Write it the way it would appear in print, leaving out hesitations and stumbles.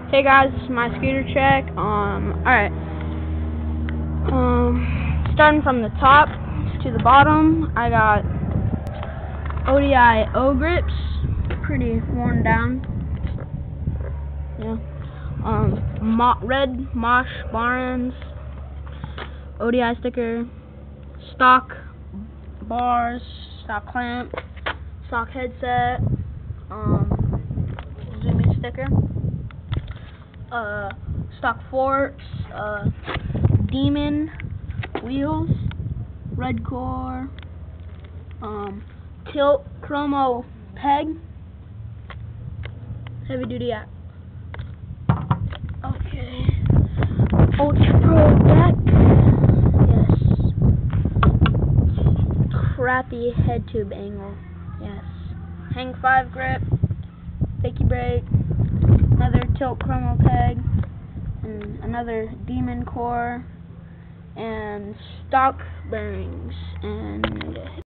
Hey guys, this is my scooter check. Alright. Starting from the top to the bottom, I got ODI O grips, pretty worn down. Yeah. Red Mosh Barnes ODI sticker, stock bars, stock clamp, stock headset, zooming sticker. Stock forks, Demon wheels, red core, tilt chromo peg, heavy duty app. Okay. Ultra Pro deck. Yes. Crappy head tube angle. Yes. Hang 5 grip, fakey brake, another tilt chromo peg, and another Demon core, and stock bearings, and